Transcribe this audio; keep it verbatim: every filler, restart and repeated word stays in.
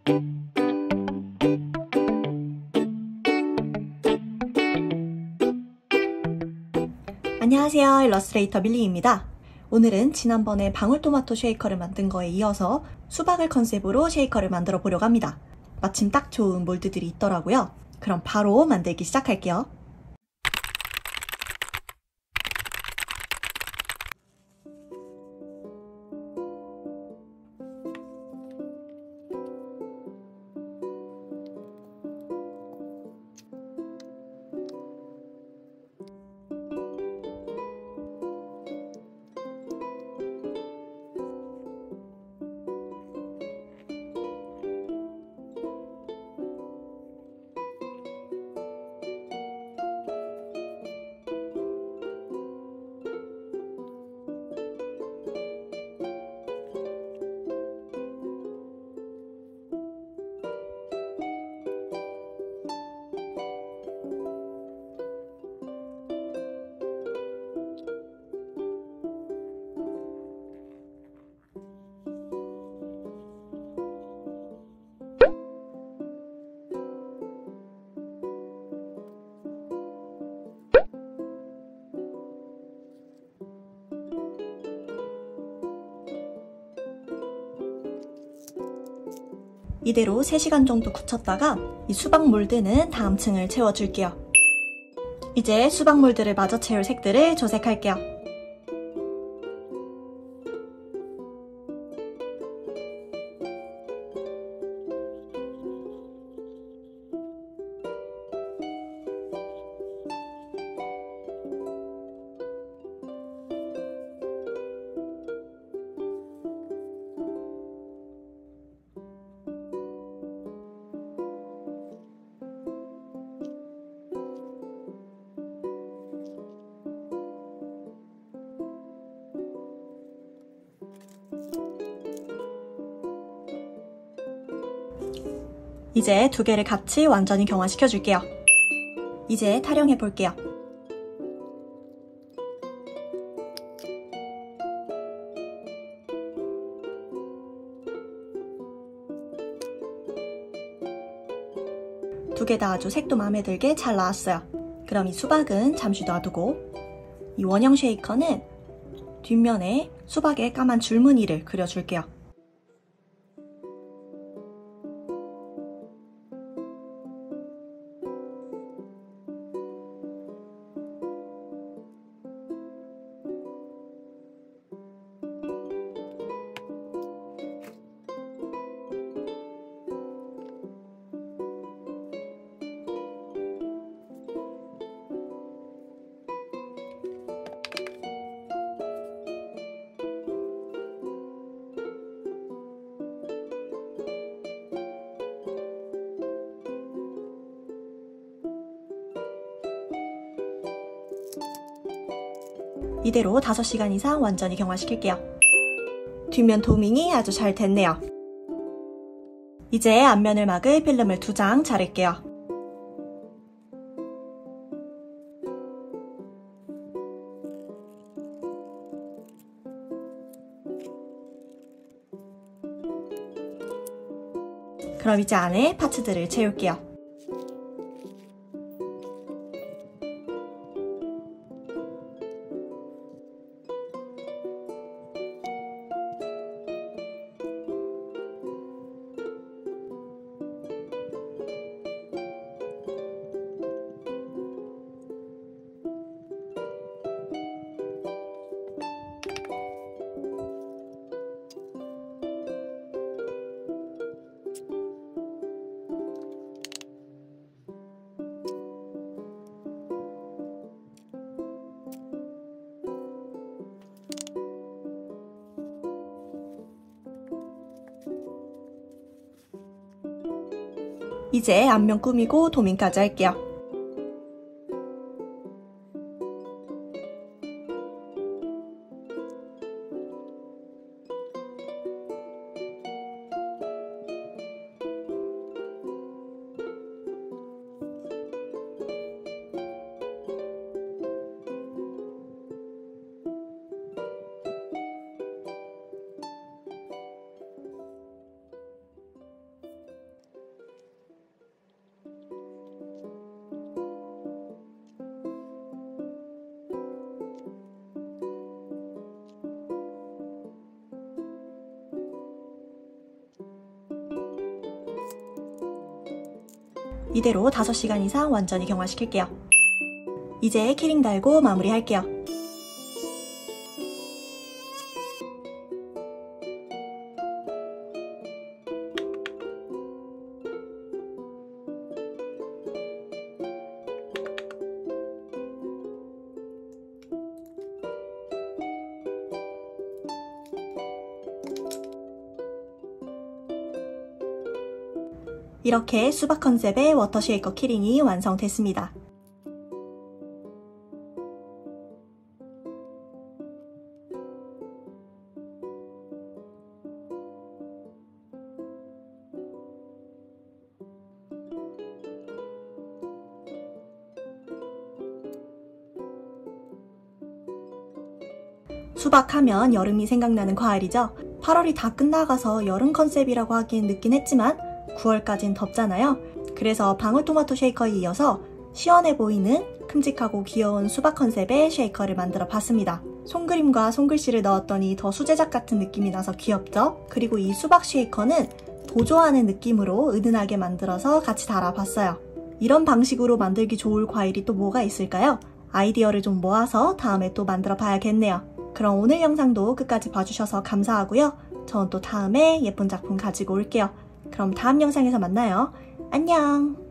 안녕하세요, 일러스트레이터 밀리입니다. 오늘은 지난번에 방울토마토 쉐이커를 만든 거에 이어서 수박을 컨셉으로 쉐이커를 만들어 보려고 합니다. 마침 딱 좋은 몰드들이 있더라고요. 그럼 바로 만들기 시작할게요. 이대로 세 시간 정도 굳혔다가 이 수박 몰드는 다음 층을 채워줄게요. 이제 수박 몰드를 마저 채울 색들을 조색할게요. 이제 두 개를 같이 완전히 경화시켜 줄게요. 이제 타령해 볼게요. 두 개 다 아주 색도 마음에 들게 잘 나왔어요. 그럼 이 수박은 잠시 놔두고 이 원형 쉐이커는 뒷면에 수박의 까만 줄무늬를 그려줄게요. 이대로 다섯 시간 이상 완전히 경화시킬게요. 뒷면 도밍이 아주 잘 됐네요. 이제 앞면을 막을 필름을 두 장 자를게요. 그럼 이제 안에 파츠들을 채울게요. 이제 앞면 꾸미고 도밍까지 할게요. 이대로 다섯 시간 이상 완전히 경화시킬게요. 이제 키링 달고 마무리할게요. 이렇게 수박 컨셉의 워터 쉐이커 키링이 완성됐습니다. 수박하면 여름이 생각나는 과일이죠. 팔월이 다 끝나가서 여름 컨셉이라고 하기엔 늦긴 했지만 구월까진 덥잖아요. 그래서 방울토마토 쉐이커에 이어서 시원해 보이는 큼직하고 귀여운 수박 컨셉의 쉐이커를 만들어 봤습니다. 손그림과 손글씨를 넣었더니 더 수제작 같은 느낌이 나서 귀엽죠? 그리고 이 수박 쉐이커는 보조하는 느낌으로 은은하게 만들어서 같이 달아봤어요. 이런 방식으로 만들기 좋을 과일이 또 뭐가 있을까요? 아이디어를 좀 모아서 다음에 또 만들어 봐야겠네요. 그럼 오늘 영상도 끝까지 봐주셔서 감사하고요. 저는 또 다음에 예쁜 작품 가지고 올게요. 그럼 다음 영상에서 만나요. 안녕!